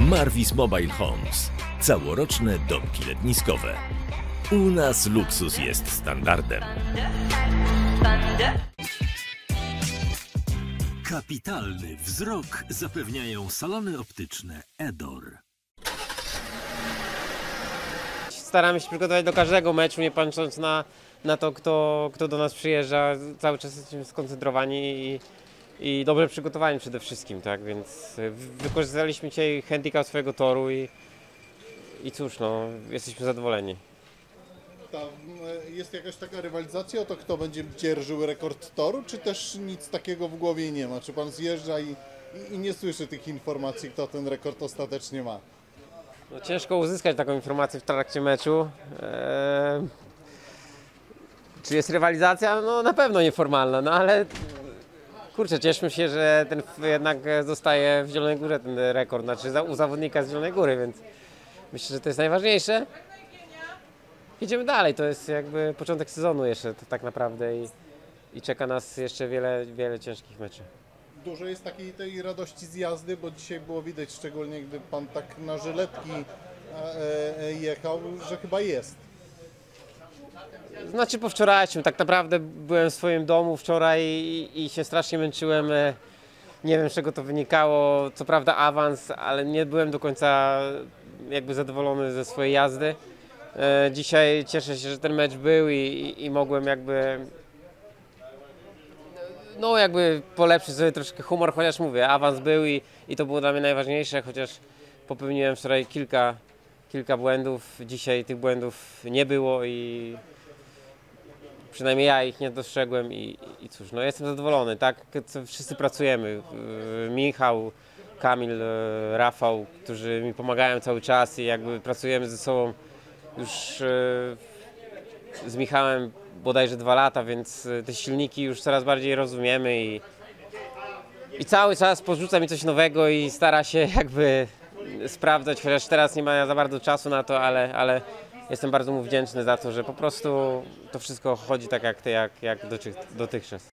Marvis Mobile Homes. Całoroczne domki letniskowe. U nas luksus jest standardem. Kapitalny wzrok zapewniają salony optyczne Edor. Staramy się przygotować do każdego meczu, nie patrząc na to, kto do nas przyjeżdża. Cały czas jesteśmy skoncentrowani i dobrze przygotowani przede wszystkim, tak? Więc wykorzystaliśmy dzisiaj handicap swojego toru i cóż, no, jesteśmy zadowoleni. Tam jest jakaś taka rywalizacja o to, kto będzie dzierżył rekord toru, czy też nic takiego w głowie nie ma? Czy pan zjeżdża i nie słyszy tych informacji, kto ten rekord ostatecznie ma? No, ciężko uzyskać taką informację w trakcie meczu. Czy jest rywalizacja? No na pewno nieformalna, no ale kurczę, cieszmy się, że ten jednak zostaje w Zielonej Górze ten rekord, znaczy u zawodnika z Zielonej Góry, więc myślę, że to jest najważniejsze. Idziemy dalej, to jest jakby początek sezonu jeszcze tak naprawdę i czeka nas jeszcze wiele ciężkich meczów. Dużo jest tej radości z jazdy, bo dzisiaj było widać, szczególnie gdy pan tak na żyletki jechał, że chyba jest. Znaczy po wczorajszym, tak naprawdę byłem w swoim domu wczoraj i się strasznie męczyłem. Nie wiem, z czego to wynikało, co prawda awans, ale nie byłem do końca jakby zadowolony ze swojej jazdy. Dzisiaj cieszę się, że ten mecz był i mogłem jakby polepszyć sobie troszkę humor, chociaż mówię, awans był i to było dla mnie najważniejsze, chociaż popełniłem wczoraj kilka błędów, dzisiaj tych błędów nie było i przynajmniej ja ich nie dostrzegłem i cóż, no jestem zadowolony, tak, wszyscy pracujemy, Michał, Kamil, Rafał, którzy mi pomagają cały czas i jakby pracujemy ze sobą już z Michałem bodajże 2 lata, więc te silniki już coraz bardziej rozumiemy i cały czas podrzuca mi coś nowego i stara się jakby sprawdzać, chociaż teraz nie ma za bardzo czasu na to, ale jestem bardzo mu wdzięczny za to, że po prostu to wszystko chodzi tak jak dotychczas.